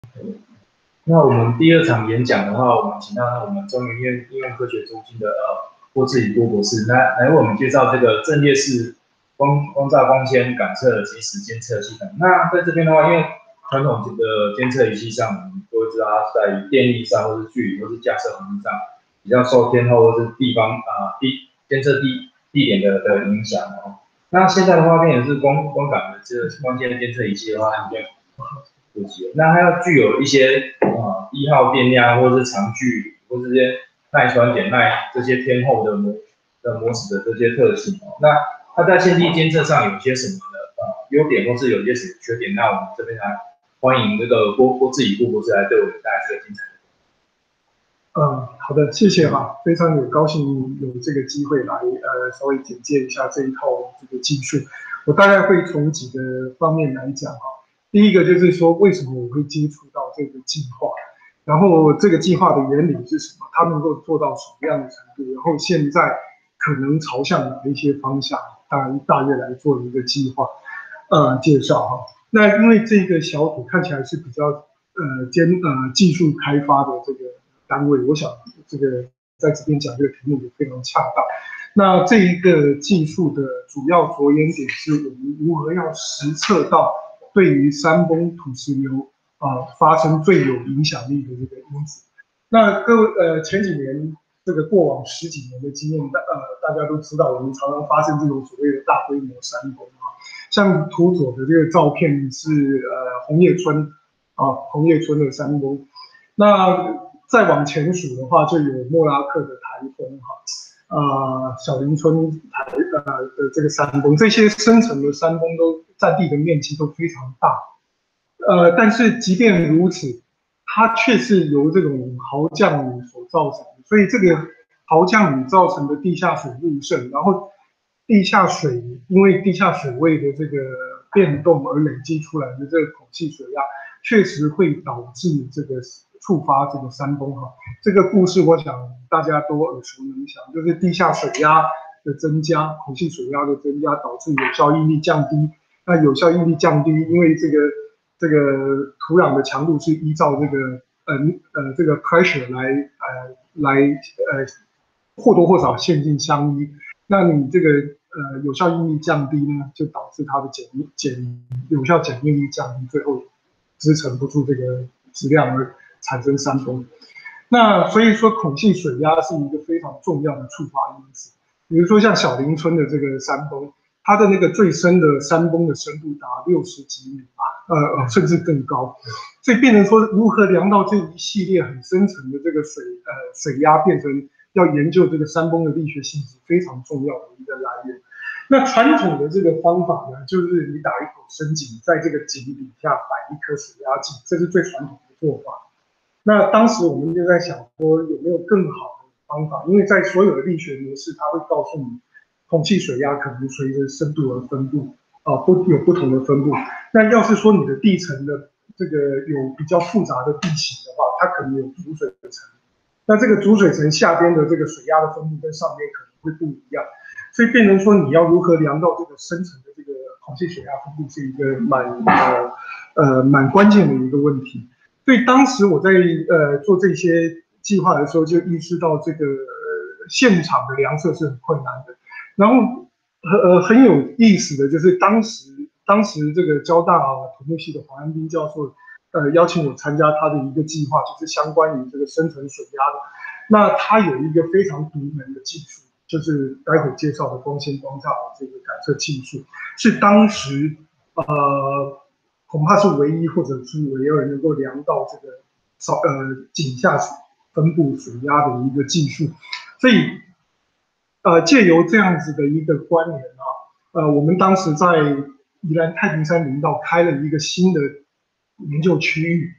那我们第二场演讲的话，我们请到我们中研院应用科学中心的郭志宇郭博士，来为我们介绍这个阵列式光照光纤感测即时监测系统。那在这边的话，因为传统的监测仪器上，我们都会知道它在于电力上，或是距离，或是架设环境上，比较受天候或是地方监测地点的影响哦。那现在的话，变成是光感的这个光纤监测仪器的话，它比较普及了。那它要具有一些低耗电量，或者是长距离，或是这些耐酸碱耐这些天候的模式的这些特性哦。那它在线地监测上有些什么的优点，或是有些什么缺点？那我们这边来欢迎这个郭志宇郭博士来对我们带来这个精彩。 好的，谢谢哈，非常有高兴有这个机会来稍微简介一下这一套这个技术。我大概会从几个方面来讲哈。第一个就是说，为什么我会接触到这个计划，然后这个计划的原理是什么，它能够做到什么样的程度，然后现在可能朝向哪一些方向，大约来做一个计划介绍哈。那因为这个小组看起来是比较技术开发的这个单位，我想这个在这边讲这个题目也非常恰当。那这一个技术的主要着眼点是我们如何要实测到对于山崩土石流发生最有影响力的这个因子。那各位前几年这个过往10几年的经验，大家都知道，我们常常发生这种所谓的大规模山崩像图左的这个照片是红叶村红叶村的山崩。那再往前数的话，就有莫拉克的台风小林村的这个山崩，这些深层的山崩都占地的面积都非常大。但是即便如此，它却是由这种豪降雨所造成的，所以这个豪降雨造成的地下水入渗，然后地下水因为地下水位的这个变动而累积出来的这个口气水压，确实会导致这个触发这个山崩哈。这个故事我想大家都耳熟能详，就是地下水压的增加，口气水压的增加，导致有效应力降低。那有效应力降低，因为这个土壤的强度是依照这个 pressure 来或多或少线性相依。那你这个有效应力降低呢，就导致它的有效检验力降低，最后支撑不住这个质量而产生山崩。那所以说，孔隙水压是一个非常重要的触发因子。比如说像小林村的这个山崩，它的那个最深的山崩的深度达60几米甚至更高。所以变成说，如何量到这一系列很深层的这个水压，变成要研究这个山崩的力学性质非常重要的一个来源。那传统的这个方法呢，就是你打一口深井，在这个井底下摆一颗水压计，这是最传统的做法。那当时我们就在想说，有没有更好的方法？因为在所有的力学模式，它会告诉你，空气水压可能随着深度而分布，有不同的分布。那要是说你的地层的这个有比较复杂的地形的话，它可能有主水层。那这个主水层下边的这个水压的分布跟上面可能会不一样，所以变成说你要如何量到这个深层的这个空气水压分布，是一个蛮关键的一个问题。所以当时我在做这些计划的时候，就意识到这个现场的量测是很困难的。然后很有意思的就是当时这个交大土木系的黄安斌教授邀请我参加他的一个计划，就是相关于这个深层水压的。那他有一个非常独门的技术，就是待会介绍的光纤光照这个感测技术，是当时恐怕是唯一或者是唯二能够量到这个井下分布水压的一个技术。所以借由这样子的一个关联我们当时在宜兰太平山林道开了一个新的研究区域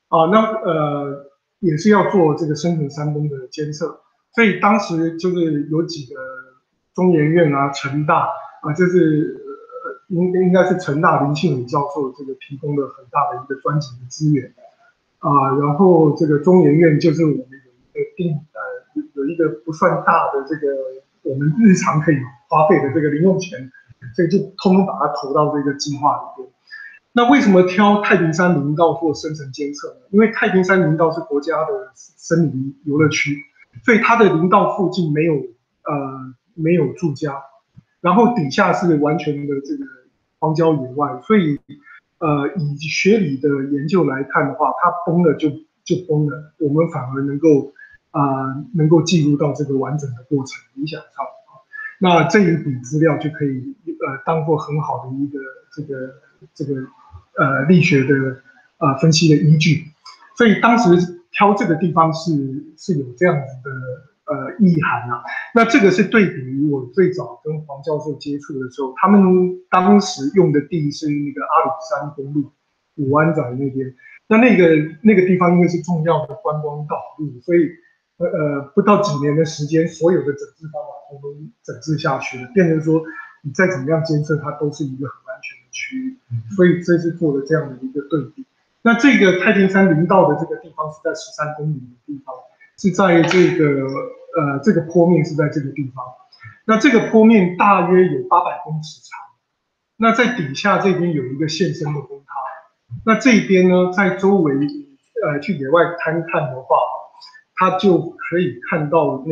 也是要做这个深层山崩的监测，所以当时就是有几个中研院成大就是应该是成大林庆伟教授这个提供了很大的一个专辑的资源然后这个中研院就是我们有一个不算大的这个我们日常可以花费的这个零用钱，所以就通通把它投到这个计划里面。 那为什么挑太平山林道做生成监测呢？因为太平山林道是国家的森林游乐区，所以它的林道附近没有住家，然后底下是完全的这个荒郊野外，所以以学理的研究来看的话，它崩了就崩了，我们反而能够记录到这个完整的过程，影响上。那这一笔资料就可以当做很好的一个这个力学的分析的依据，所以当时挑这个地方是有这样子的意涵啊。那这个是对比于我最早跟黄教授接触的时候，他们当时用的地是那个阿里山公路五湾仔那边，那个地方因为是重要的观光道路，所以不到几年的时间，所有的整治方法通通整治下去了，变成说你再怎么样监测，它都是一个很安全的区域，所以这是做了这样的一个对比。那这个太平山林道的这个地方是在13公里的地方，是在这个坡面是在这个地方，那这个坡面大约有800公尺长，那在底下这边有一个现身的崩塌，那这边呢，在周围去野外勘探的话，它就可以看到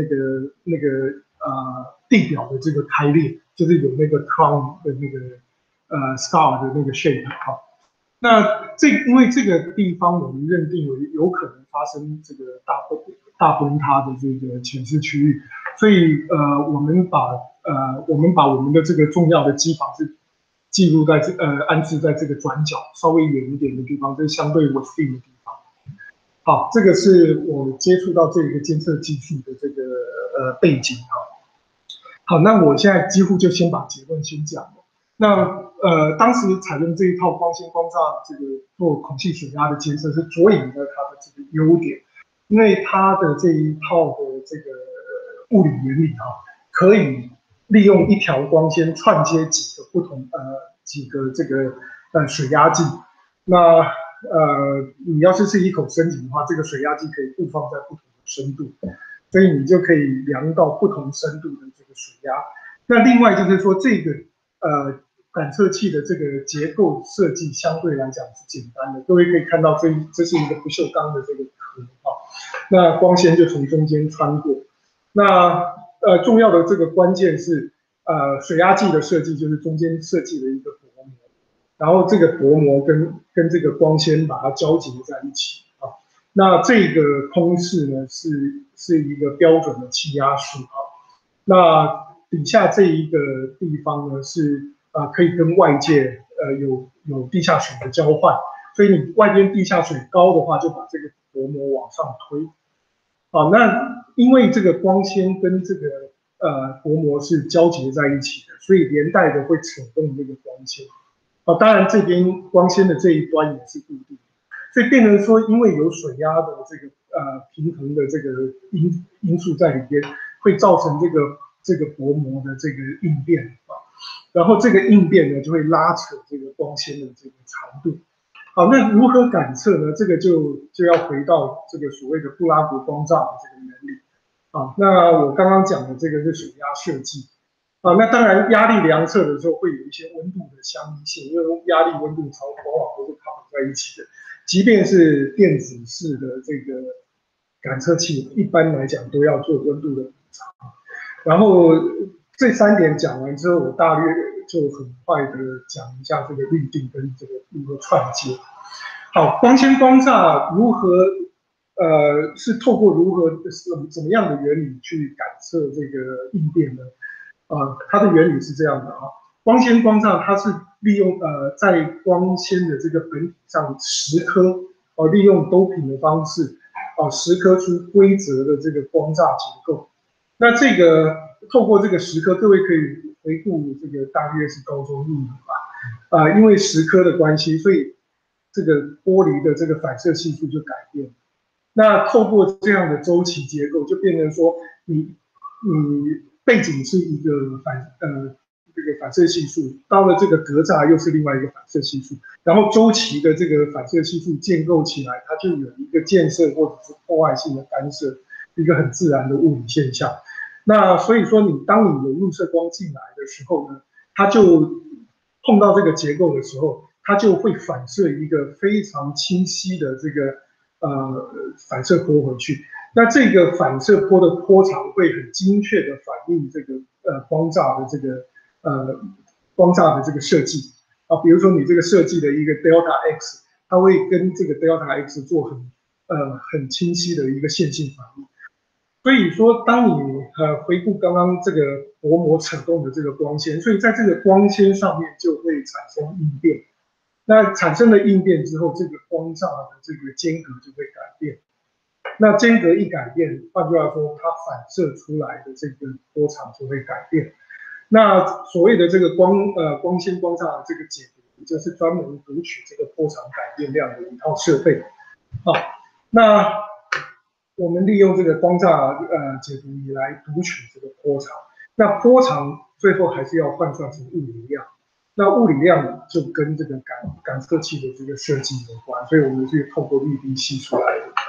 地表的这个开裂，就是有那个 crown 的那个scar 的那个 shape 哈。那因为这个地方我们认定为有可能发生这个大崩塌的这个潜势区域，所以我们把我们的这个重要的机房是记录在安置在这个转角稍微远一点的地方，这是相对稳定的地方。好，这个是我接触到这个监测技术的这个背景哈。好，那我现在几乎就先把结论先讲了。那当时采用这一套光纤光栅这个做空气水压的监测是着眼在它的这个优点，因为它的这一套的这个物理原理啊，可以利用一条光纤串接几个这个水压计。那你要是一口深井的话，这个水压计可以布放在不同的深度，所以你就可以量到不同深度的这个水压。那另外就是说，这个感测器的这个结构设计相对来讲是简单的，各位可以看到这是一个不锈钢的这个壳啊，那光纤就从中间穿过。那重要的这个关键是水压计的设计就是中间设计了一个薄膜，然后这个薄膜跟这个光纤把它交结在一起啊。那这个公式呢是一个标准的气压数啊。那底下这一个地方呢是可以跟外界有地下水的交换，所以你外边地下水高的话，就把这个薄膜往上推。好，那因为这个光纤跟这个薄膜是交结在一起的，所以连带的会扯动这个光纤。当然这边光纤的这一端也是固定的，所以变成说，因为有水压的这个平衡的这个因素在里边，会造成这个薄膜的这个应变啊，然后这个应变呢就会拉扯这个光纤的这个长度。好，那如何感测呢？这个就要回到这个所谓的布拉格光栅的这个原理啊。那我刚刚讲的这个是水压设计啊。那当然压力量测的时候会有一些温度的相依性，因为压力温度超往往都是靠在一起的。即便是电子式的这个感测器，一般来讲都要做温度的补偿。然后这3点讲完之后，我大略就很快的讲一下这个律定跟这个如何串接。好，光纤光栅如何是透过如何怎么样的原理去感测这个应变呢？它的原理是这样的啊，光纤光栅它是利用在光纤的这个本体上蚀刻，利用doping的方式蚀刻出规则的这个光栅结构。那这个透过这个蚀刻，各位可以回顾这个大约是高中物理吧，因为蚀刻的关系，所以这个玻璃的这个反射系数就改变。那透过这样的周期结构，就变成说你背景是一个这个反射系数，到了这个格栅又是另外一个反射系数，然后周期的这个反射系数建构起来，它就有一个建设或者是破坏性的干涉，一个很自然的物理现象。那所以说当你有入射光进来的时候呢，它就碰到这个结构的时候， 它就会反射一个非常清晰的这个反射波回去。那这个反射波的波长会很精确的反映这个光栅的这个设计啊，比如说你这个设计的一个 delta x， 它会跟这个 delta x 做很清晰的一个线性反应。所以说，当你回顾刚刚这个薄膜扯动的这个光纤，所以在这个光纤上面就会产生应变。那产生了应变之后，这个光栅的这个间隔就会改变。那间隔一改变，换句话说，它反射出来的这个波长就会改变。那所谓的这个光纤光栅的这个解读，就是专门读取这个波长改变量的一套设备。好，那我们利用这个光栅解读仪来读取这个波长。那波长最后还是要换算成物理量。那物理量就跟这个感测器的这个设计有关，所以我们是透过滤定系数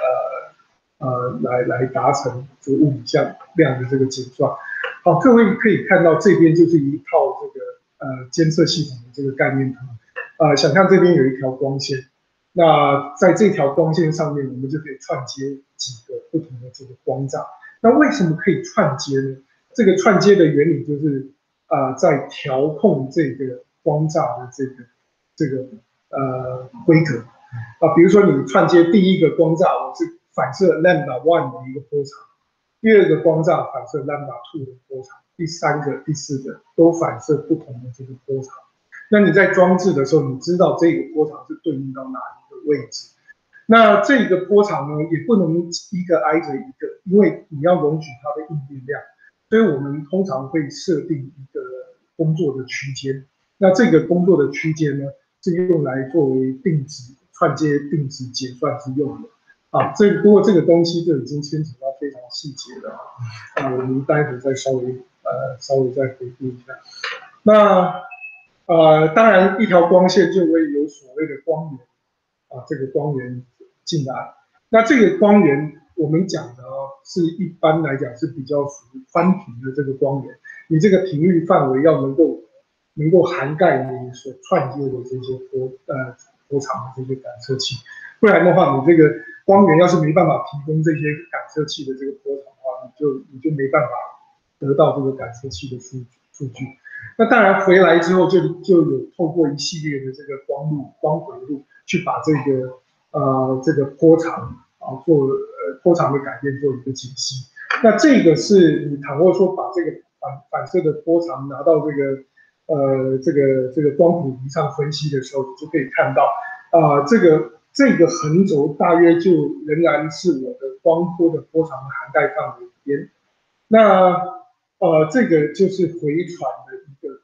来达成这个物理量的这个计算。好，各位可以看到这边就是一套这个监测系统的这个概念图。想象这边有一条光纤，那在这条光纤上面，我们就可以串接几个不同的这个光栅。那为什么可以串接呢？这个串接的原理就是在调控这个光栅的这个规格啊，比如说你串接第一个光栅，我是反射 lambda one 的一个波长，第二个光栅反射 lambda two 的波长，第三个、第四个都反射不同的这个波长。那你在装置的时候，你知道这个波长是对应到哪一个位置？那这个波长呢，也不能一个挨着一个，因为你要容许它的应变量，所以我们通常会设定一个工作的区间。那这个工作的区间呢，是用来作为定值串接定值结算之用的。啊，不过这个东西就已经牵扯到非常细节了我们待会再稍微再回顾一下。那当然一条光线就会有所谓的光源这个光源进来。那这个光源我们讲的是一般来讲是比较属于宽频的这个光源，你这个频率范围要能够涵盖你所串接的这些波长的这些感测器，不然的话，你这个光源要是没办法提供这些感测器的这个波长的话，你就没办法得到这个感测器的数据。那当然回来之后就有透过一系列的这个光回路去把这个波长做波长的改变做一个解析。那这个是你倘若说把这个反射的波长拿到这个光谱仪上分析的时候，你就可以看到这个横轴大约就仍然是我的光波的波长的涵盖范围边。那这个就是回传的一个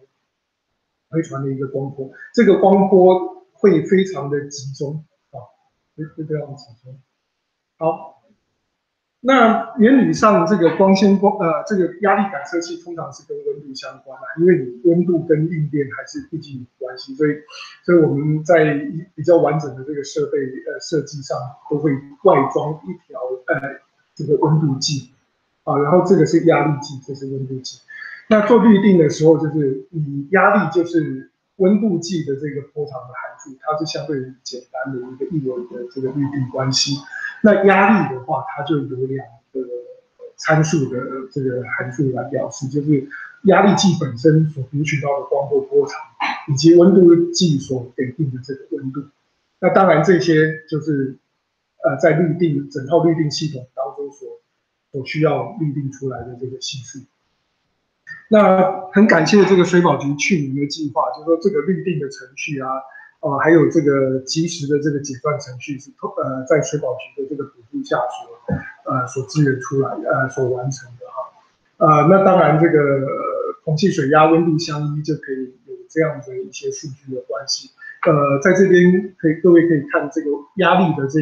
光波，这个光波会非常的集中会非常集中。好，那原理上这个这个压力感测器通常是跟温度相关的，因为你温度跟应变还是毕竟有关系，所以我们在比较完整的这个设备设计上都会外装一条这个温度计然后这个是压力计，这是温度计。那做滤定的时候，就是你压力就是温度计的这个波长的函数，它是相对于简单的一个一维的这个滤定关系。那压力的话，它就有两个参数的这个函数来表示，就是压力计本身所读取到的光波波长，以及温度计所给定的这个温度。那当然这些就是在整套滤定系统当中所需要滤定出来的这个系数。那很感谢这个水保局去年的计划，就是说这个滤定的程序还有这个即时的这个解算程序是在水保局的这个补助下所支援出来所完成的那当然这个空气水压温度相依就可以有这样的一些数据的关系。在这边各位可以看这个压力的这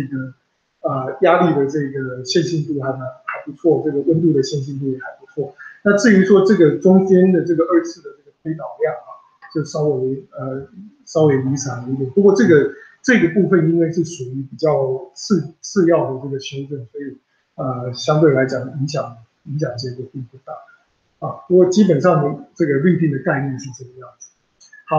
个线性度还不错，这个温度的线性度也还不错。那至于说这个中间的这个2次的这个推导量就稍微离散了一点。不过这个部分因为是属于比较次要的这个修正，所以相对来讲影响结果并不大不过基本上这个滤定的概念是这个样子。好，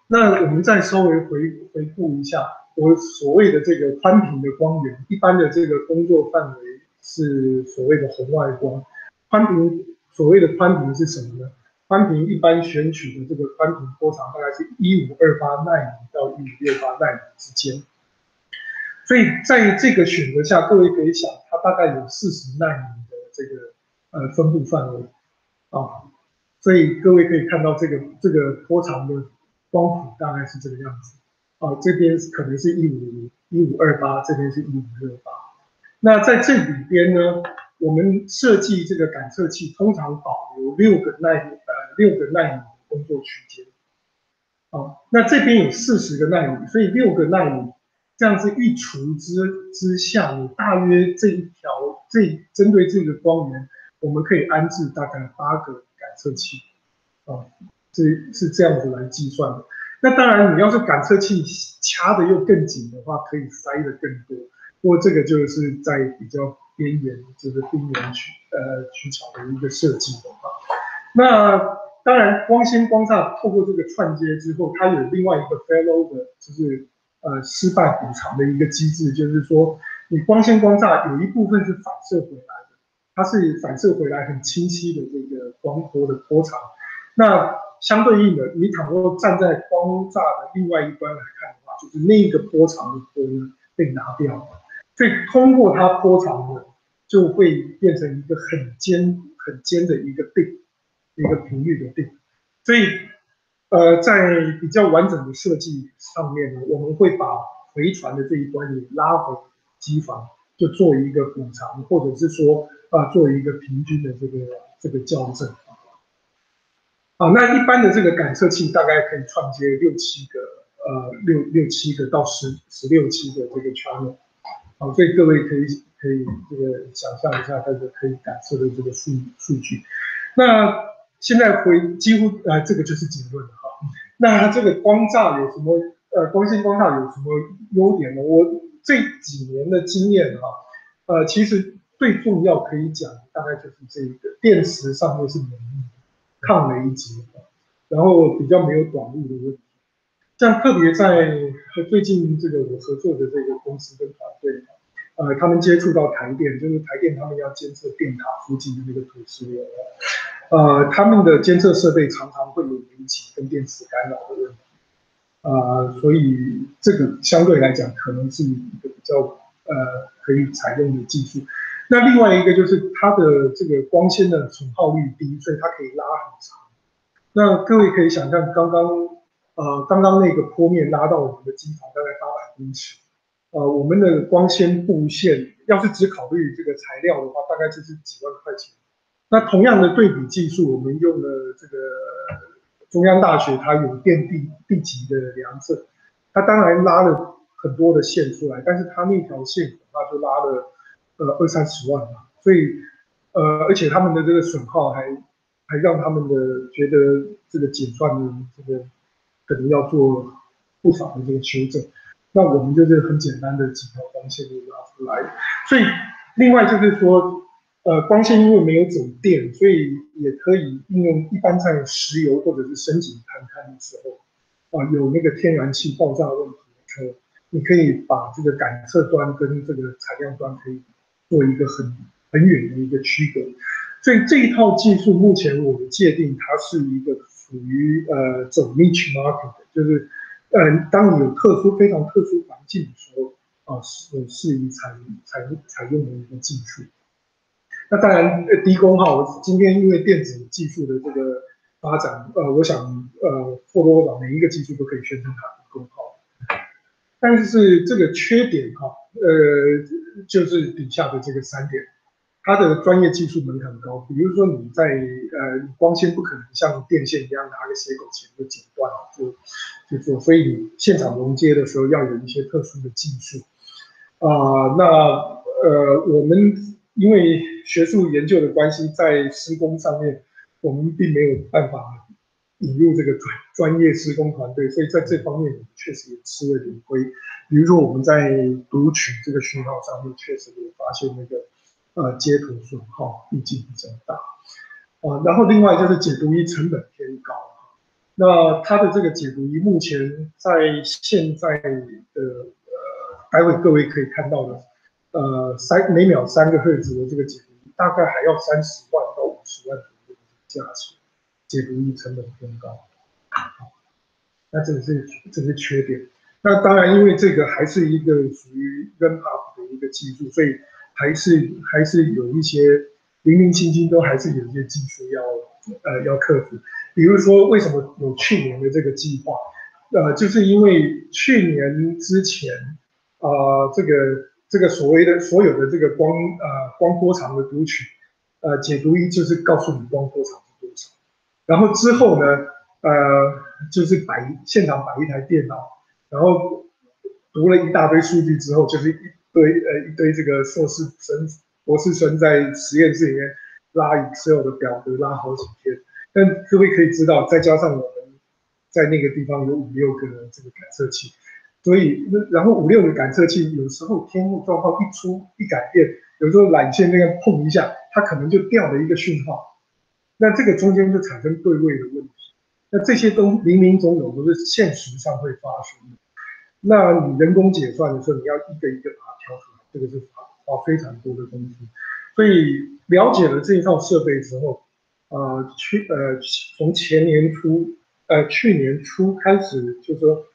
那我们再稍微回顾一下，我所谓的这个宽频的光源，一般的这个工作范围是所谓的红外光。宽频所谓的宽频是什么呢？宽频一般选取的这个宽频波长大概是1528纳米到1568纳米之间。所以在这个选择下，各位可以想，它大概有40纳米的这个分布范围啊。所以各位可以看到这个波长的光谱大概是这个样子啊，这边可能是1528，这边是1568。那在这里边呢，我们设计这个感测器通常保留6个纳米的工作区间。那这边有40个纳米，所以6个纳米这样子一除之下，你大约针对这个光源，我们可以安置大概8个感测器啊，这是这样子来计算的。那当然，你要是感测器掐的又更紧的话，可以塞的更多。不过这个就是在比较边缘，就是边缘取巧的一个设计的话，那当然光纤光栅透过这个串接之后，它有另外一个 failover，就是失败补偿的一个机制，就是说你光纤光栅有一部分是反射回来的，它是反射回来很清晰的这个光波的波长。那相对应的，你倘若站在光栅的另外一端来看的话，就是那个波长的波呢被拿掉了，所以通过它波长的就会变成一个很尖的一个定。一个频率的定，所以在比较完整的设计上面呢，我们会把回传的这一端也拉回机房，就做一个补偿，或者是说做一个平均的这个校正。那一般的这个感测器大概可以串接6、7个6、7个到16、7个这个 channel。所以各位可以这个想象一下它的可以感测的这个数据。那现在几乎这个就是结论了哈。那这个光栅有什么光纤光栅有什么优点呢？我这几年的经验哈，其实最重要可以讲大概就是这个电池上面是免疫抗雷击，然后比较没有短路的问题。像特别在最近这个我合作的这个公司跟团队，他们接触到台电，就是台电他们要监测电塔附近的那个土石流，他们的监测设备常常会有引起跟电磁干扰的问题，所以这个相对来讲可能是一个比较可以采用的技术。那另外一个就是它的这个光纤的损耗率低，所以它可以拉很长。那各位可以想象，刚刚那个坡面拉到我们的机房大概800公尺，我们的光纤布线要是只考虑这个材料的话，大概就是几万块钱。那同样的对比技术，我们用了这个中央大学它有电地级的量测，它当然拉了很多的线出来，但是它那条线恐怕就拉了20-30万吧，所以而且他们的这个损耗还让他们的觉得这个减算的这个可能要做不少的这个修正。那我们就是很简单的几条光线就拉出来，所以另外就是说，光纤因为没有走电，所以也可以应用一般在石油或者是深井探勘的时候，有那个天然气爆炸问题的时候，你可以把这个感测端跟这个采样端可以做一个很远的一个区隔。所以这一套技术目前我们界定它是一个属于走 niche market， 就是当你有非常特殊环境的时候，适宜采用的一个技术。那当然低功耗，今天因为电子技术的这个发展，我想或多或少每一个技术都可以宣称它低功耗，但是这个缺点就是底下的这个3点。它的专业技术门槛高，比如说你在光纤不可能像电线一样拿个斜口钳就剪断就做，所以你现场熔接的时候要有一些特殊的技术。我们因为学术研究的关系，在施工上面我们并没有办法引入这个专业施工团队，所以在这方面确实也吃了点亏。比如说我们在读取这个讯号上面，确实有发现那个。接头损耗毕竟比较大，然后另外就是解读仪成本偏高， 那它的这个解读仪目前在现在的待会各位可以看到的，每秒3个赫兹的这个解读仪，大概还要30万到50万左右的价钱，解读仪成本偏高。那这是缺点。那当然，因为这个还是一个属于 RAMPUP 的一个技术，所以还是有一些零零星星都还是有一些技术要克服。比如说，为什么有去年的这个计划？就是因为去年之前，这个所谓的所有的这个光波长的读取，解读仪就是告诉你光波长是多少，然后之后呢？就是现场摆一台电脑，然后读了一大堆数据之后，就是一堆这个硕士生、博士生在实验室里面拉 Excel 的表格，拉好几天。但各位可以知道，再加上我们在那个地方有5、6个这个感测器，所以然后5、6个感测器，有时候天气状况一改变，有时候缆线那个碰一下，它可能就掉了一个讯号，那这个中间就产生对位的问题。那这些都林林总总都是现实上会发生的。那你人工解算的时候，你要一个一个把它挑出来，这个是花非常多的功夫。所以了解了这一套设备之后，从去年初开始，就说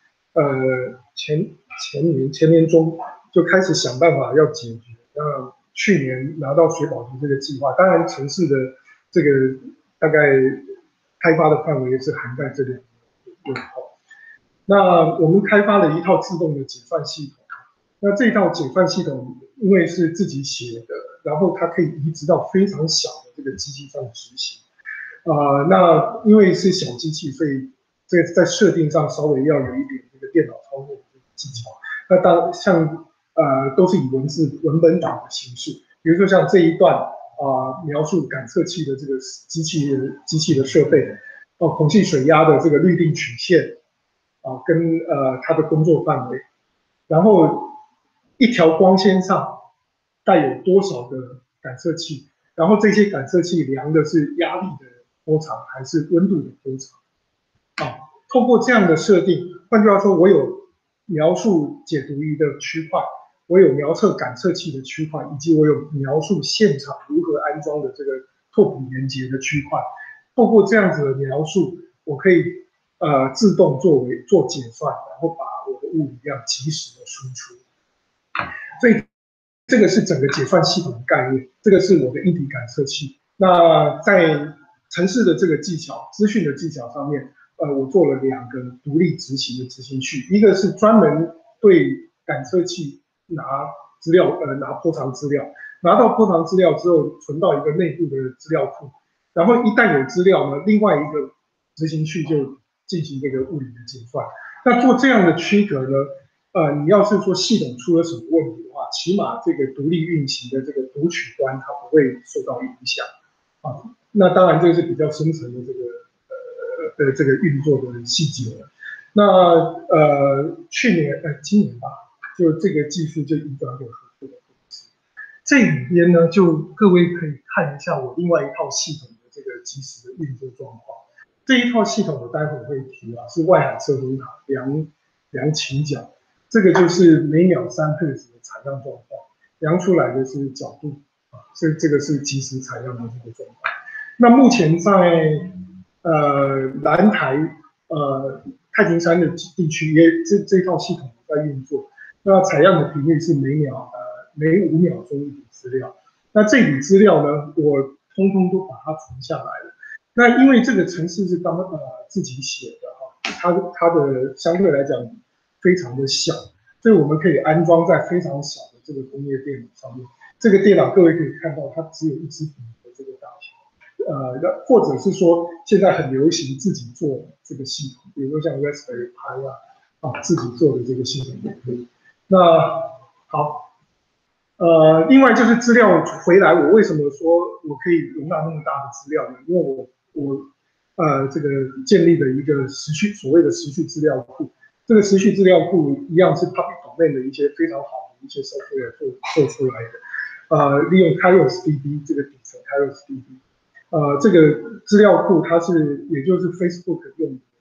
前年中就开始想办法要解决。那去年拿到水保局这个计划，当然城市的这个大概开发的范围是涵盖这2个用途。那我们开发了一套自动的解算系统。那这套解算系统因为是自己写的，然后它可以移植到非常小的这个机器上执行。那因为是小机器，所以在设定上稍微要有一点这个电脑操作的技巧。那像都是以文本档的形式，比如说像这一段描述感测器的这个机器的设备，孔气水压的这个律定曲线跟它的工作范围，然后一条光纤上带有多少个感测器，然后这些感测器量的是压力的波长还是温度的波长透过这样的设定，换句话说，我有描述解读仪的区块，我有描测感测器的区块，以及我有描述现场如何安装的这个拓扑连接的区块。透过这样子的描述，我可以自动做解算，然后把我的物理量及时的输出。所以这个是整个解算系统的概念，这个是我的硬体感测器。那在程式的这个技巧、资讯的技巧上面，我做了2个独立执行的执行序，一个是专门对感测器拿资料，拿波长资料，拿到波长资料之后存到一个内部的资料库，然后一旦有资料呢，另外一个执行序就进行这个物理的解算。那做这样的区隔呢？你要是说系统出了什么问题的话，起码这个独立运行的这个读取端它不会受到影响那当然这是比较深层的这个运作的细节了。那今年吧，就这个技术就移转给合作的公司。这里边呢，就各位可以看一下我另外一套系统的这个即时的运作状况。这一套系统我待会会提是外海测风塔量倾角。这个就是每秒3赫兹的采样状况，量出来的是角度这个是即时采样的这个状况。那目前在南台太平山的地区这套系统在运作，那采样的频率是每5秒钟一笔资料。那这笔资料呢，我通通都把它存下来了。那因为这个程式是自己写的它的相对来讲非常的小，所以我们可以安装在非常小的这个工业电脑上面。这个电脑各位可以看到，它只有1支笔的这个大小。或者是说现在很流行自己做这个系统，比如说像 Raspberry Pi 自己做的这个系统也可以。那好，另外就是资料回来，我为什么说我可以容纳那么大的资料呢？因为我这个建立了一个所谓的时序资料库。这个时序资料库一样是 public domain 的一些非常好的一些 software 做出来的，利用 Kairos DB 这个底层 Kairos DB，这个资料库它也就是 Facebook 用的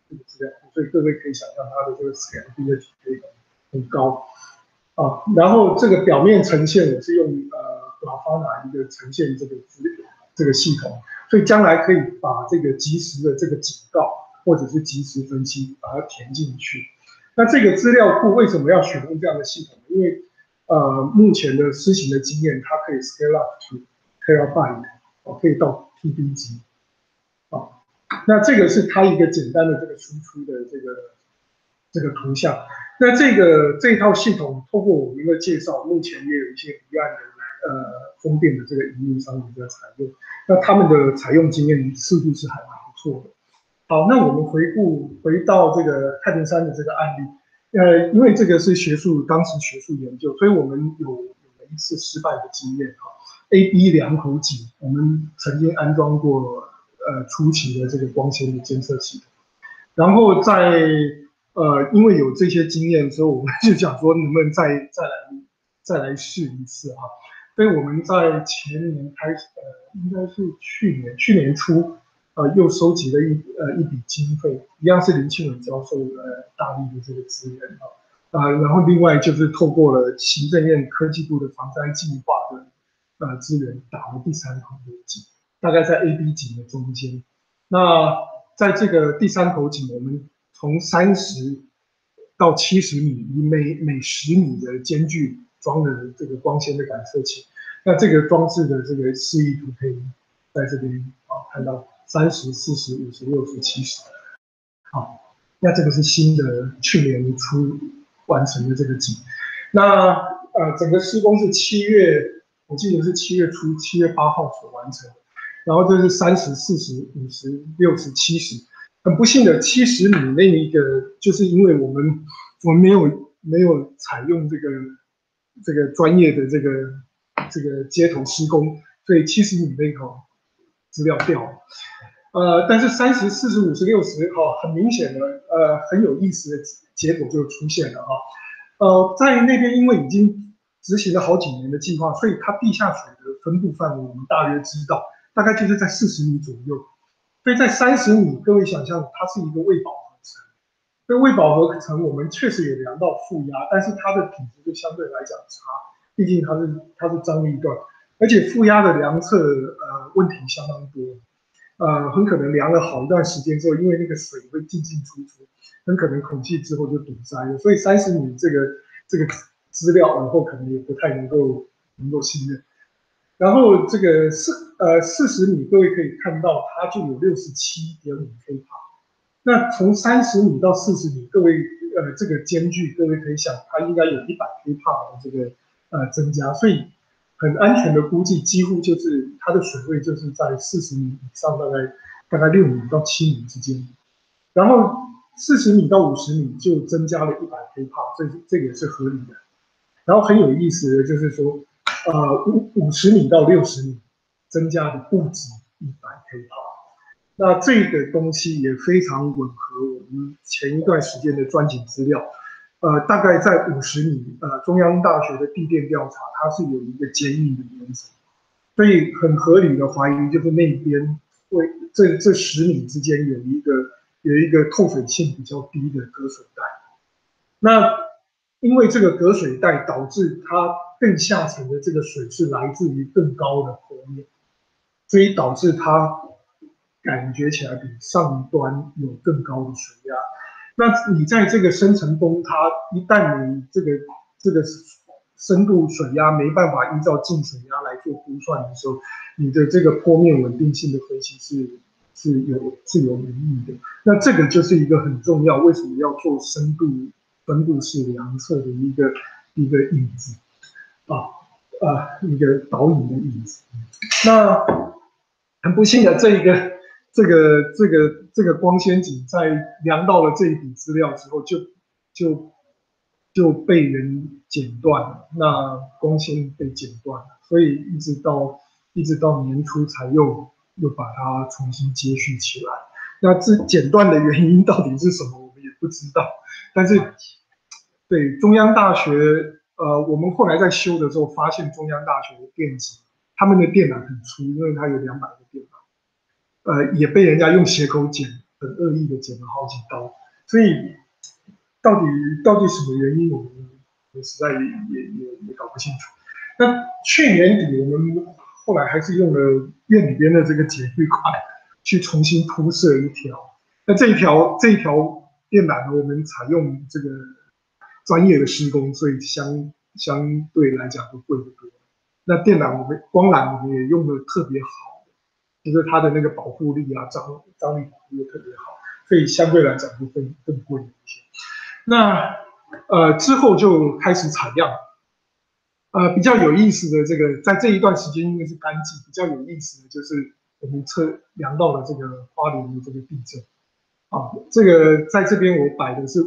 这个资料库，所以各位可以想象它的这个 scalability 可以很高啊。然后这个表面呈现我是用Grafana 一个呈现这个系统，所以将来可以把这个即时的这个警告或者是即时分析把它填进去。那这个资料库为什么要选用这样的系统？因为目前的施行的经验，它可以 scale up to terabyte， 可以到 TB 级，那这个是它一个简单的这个输出的这个图像。那这一套系统，透过我们的介绍，目前也有一些离岸的风电的这个营运商也在采用，那他们的采用经验似乎是还蛮不错的。好，那我们回到这个太平山的这个案例，因为这个是当时学术研究，所以我们有了一次失败的经验哈。AB 两口井，我们曾经安装过初期的这个光纤的监测系统，然后因为有这些经验之后，我们就想说能不能再来试一次啊？所以我们在前年开始，应该是去年初，又收集了一笔经费，一样是林庆伟教授大力的这个资源然后另外就是透过了行政院科技部的防灾计划的资源，打了第3口的井，大概在 AB 井的中间。那在这个第3口井，我们从30到70米，以每10米的间距装了这个光纤的感测器。那这个装置的这个示意图可以在这边看到30、40、50、60、70。好，那这个是新的去年初完成的这个井。那整个施工是我记得是7月初7月8号所完成的。然后就是30、40、50、60、70。很不幸的70米那一个，就是因为我们没有采用这个专业的这个接头施工，所以70米那一口资料掉了。但是30、40、50、60，很明显的很有意思的结果就出现了在那边因为已经执行了好几年的计划，所以它地下水的分布范围我们大约知道，大概就是在40米左右。所以在30米，各位想象它是一个未饱和层。这未饱和层我们确实有量到负压，但是它的品质就相对来讲差，毕竟它是张力段，而且负压的量测问题相当多，很可能量了好一段时间之后，因为那个水会进出，很可能孔气之后就堵塞了，所以30米这个资料以后可能也不太能够信任。然后这个40米，各位可以看到它就有67.5 kPa。那从30米到40米，各位这个间距，各位可以想，它应该有100 kPa 的这个增加，所以很安全的估计，几乎就是它的水位就是在40米以上，大概6米到7米之间。然后40米到50米就增加了100 kPa，这也是合理的。然后很有意思的就是说，50米到60米增加的不止100 kPa。那这个东西也非常吻合我们前一段时间的钻井资料，大概在50米，中央大学的地电调查，它是有一个坚硬的原则，所以很合理的怀疑就是那边这10米之间有一个透水性比较低的隔水带。那因为这个隔水带导致它更下层的这个水是来自于更高的坡面，所以导致它感觉起来比上端有更高的水压。那你在这个深层崩塌，一旦你这个深度水压没办法依照净水压来做估算的时候，你的这个坡面稳定性的分析是有疑义的。那这个就是一个很重要，为什么要做深度分布式量测的一个影子一个导引的影子。那很不幸的，这个光纤井在量到了这一笔资料之后就被人剪断了，那光纤被剪断了，所以一直到年初才又把它重新接续起来。那这剪断的原因到底是什么，我们也不知道。但是对中央大学，我们后来在修的时候发现中央大学的电机，他们的电缆很粗，因为它有200个电缆，也被人家用斜口剪很恶意的剪了好几刀，所以到底什么原因，我们实在也搞不清楚。那去年底我们后来还是用了院里边的这个剪绿块去重新铺设一条。那这一条电缆呢，我们采用这个专业的施工，所以相对来讲会贵得多。那电缆光缆我们也用的特别好，就是它的那个保护力啊、张力保护力特别好，所以相对来讲会更贵一些。那之后就开始采样。比较有意思的这个，在这一段时间因为是干季，比较有意思的就是我们量到了这个花莲的这个地震。这个在这边我摆的是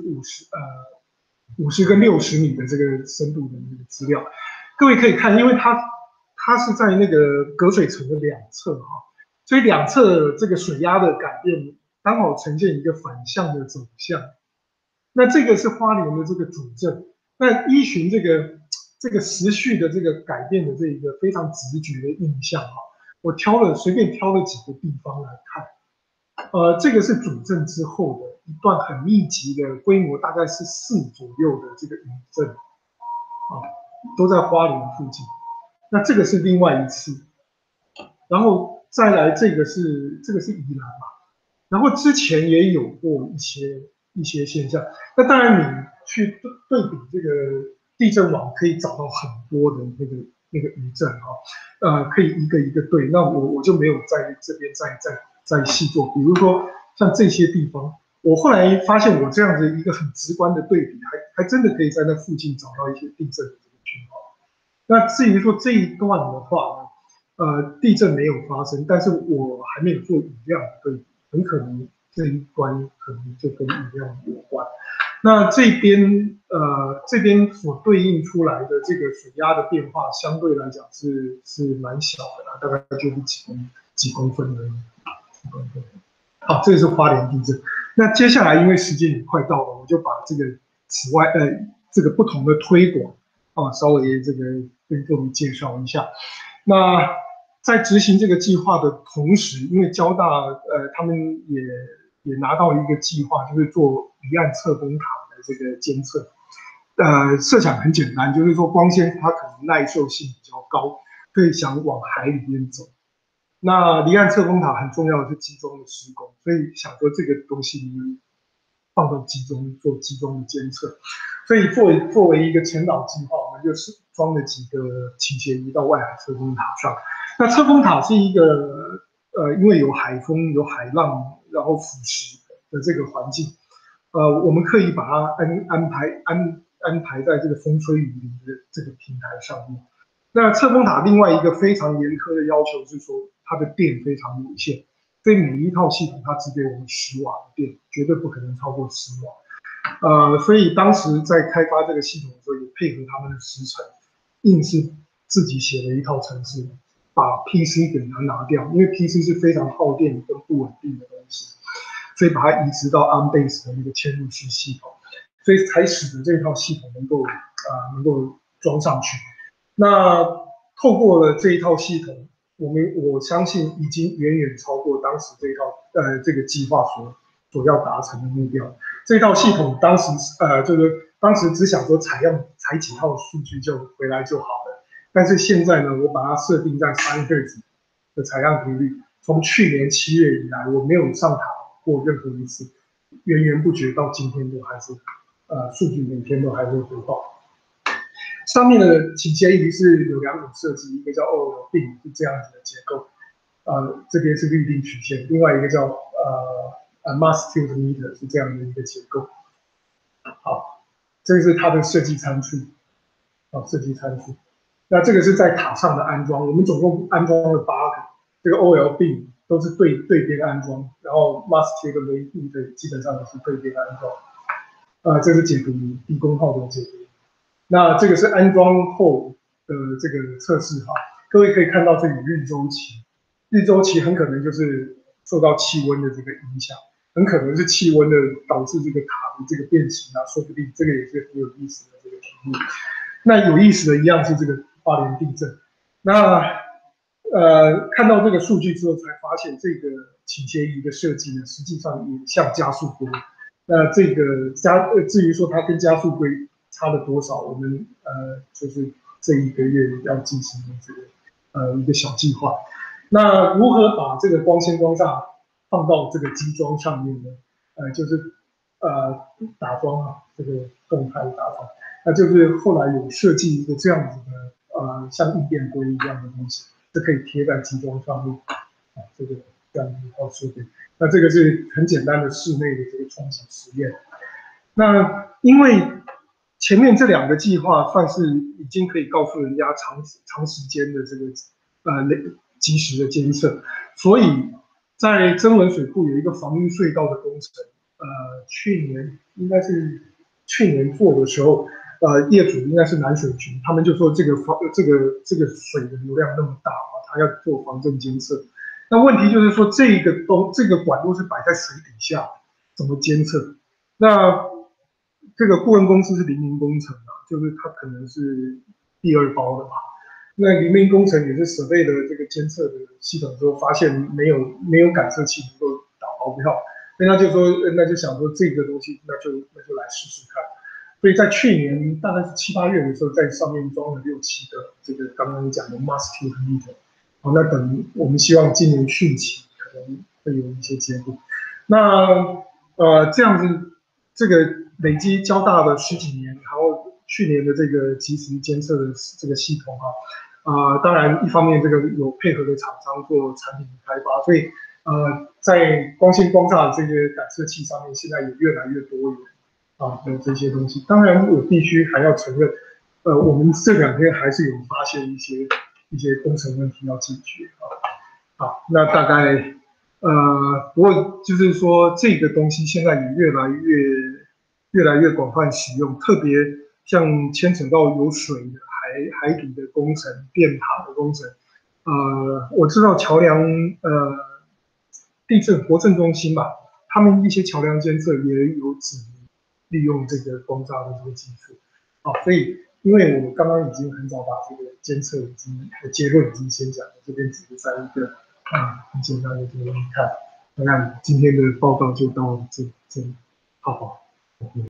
50跟60米的这个深度的那个资料，各位可以看，因为它是在那个隔水层的两侧所以两侧这个水压的改变刚好呈现一个反向的走向。那这个是花莲的这个主震，那依循这个时序的这个改变的这一个非常直觉的印象我随便挑了几个地方来看。这个是主震之后的一段很密集的规模，大概是4左右的这个余震都在花莲附近。那这个是另外一次，然后再来这个是宜兰嘛，然后之前也有过一些现象。那当然你去对比这个地震网，可以找到很多的那个余震可以一个一个对。那我就没有在这边再细做，比如说像这些地方，我后来发现我这样子一个很直观的对比，还真的可以在那附近找到一些地震的这个讯号。那至于说这一段的话呢，地震没有发生，但是我还没有做雨量的对比，很可能这一端可能就跟雨量有关。那这边所对应出来的这个水压的变化，相对来讲是蛮小的啦，大概就是几公分而已。好，这个是花莲地震。那接下来因为时间也快到了，我就把这个这个不同的推广稍微这个跟各位介绍一下。那在执行这个计划的同时，因为交大他们也拿到一个计划，就是做离岸侧风塔的这个监测。设想很简单，就是说光纤它可能耐受性比较高，所以想往海里面走。那离岸侧风塔很重要的是集中的施工，所以想说这个东西放到做集中的监测，所以作为一个前导计划，我们就是装了几个倾斜仪到外海侧风塔上。那侧风塔是一个因为有海风、有海浪，然后腐蚀的这个环境，我们刻意把它安排在这个风吹雨淋的这个平台上面。那侧风塔另外一个非常严苛的要求是说，它的电非常有限，所以每一套系统它只给我们10瓦的电，绝对不可能超过10瓦。所以当时在开发这个系统的时候，也配合他们的时程，硬是自己写了一套程式，把 PC 给它拿掉，因为 PC 是非常耗电跟不稳定的东西，所以把它移植到 ARM-based 的那个嵌入式系统，所以才使得这套系统能够装上去。那透过了这一套系统，我相信已经远远超过当时这个计划所要达成的目标。这套系统当时就是当时只想说采几套数据就回来就好了，但是现在呢，我把它设定在3赫兹的采样频率，从去年7月以来，我没有上塔过任何一次，源源不绝到今天都还是数据每天都还会回报。上面的倾斜仪是有2种设计，一个叫 OLB 是这样子的结构，这边是律定曲线，另外一个叫mass tilt meter 是这样的一个结构。好，这个是它的设计参数，设计参数。那这个是在塔上的安装，我们总共安装了8个，这个 OLB 都是对边安装，然后 mass tilt meter 基本上也是对边安装。这是解读低功耗的解读。那这个是安装后的这个测试各位可以看到这里日周期，日周期很可能就是受到气温的这个影响，很可能是气温的导致这个塔的这个变形说不定这个也是很有意思的这个题目。那有意思的一样是这个花莲地震，那看到这个数据之后才发现，这个倾斜仪的设计呢，实际上也像加速规。那这个至于说它跟加速规差了多少，我们就是这一个月要进行的这个一个小计划。那如何把这个光纤光栅放到这个机装上面呢？就是打桩啊，这个动态打桩，那就是后来有设计一个这样子的像应变规一样的东西，是可以贴在机装上面啊，这个这样一套设备。那这个是很简单的室内的这个冲击实验。那因为前面这2个计划算是已经可以告诉人家长时间的这个及时的监测，所以在曾文水库有一个防淤隧道的工程，应该是去年做的时候，业主应该是南水局，他们就说这个水的流量那么大啊，他要做防震监测。那问题就是说这个管路是摆在水底下，怎么监测？那这个顾问公司是黎明工程啊，就是它可能是第2包的吧。那黎明工程也是设备的这个监测的系统之后，发现没有感测器能够打包票，所以他就说，那就想说这个东西，那就来试试看。所以在去年大概是7、8月的时候，在上面装了6、7个这个刚刚讲的 mass Q meter。好，那等我们希望今年汛期可能会有一些结果。那这样子，这个累积交大的10几年，然后去年的这个即时监测的这个系统当然一方面这个有配合的厂商做产品的开发，所以在光纤光栅的这些感测器上面，现在也越来越多元的这些东西。当然，我必须还要承认，我们这2天还是有发现一些工程问题要解决好，那大概不过就是说这个东西现在也越来越广泛使用，特别像牵扯到有水的海底的工程、电塔的工程。我知道桥梁地震国震中心吧，他们一些桥梁监测也有指明利用这个光栅的这个技术。所以因为我刚刚已经很早把这个监测结论已经先讲了，这边只是在一个很简单的这个看。那今天的报告就到这里，好。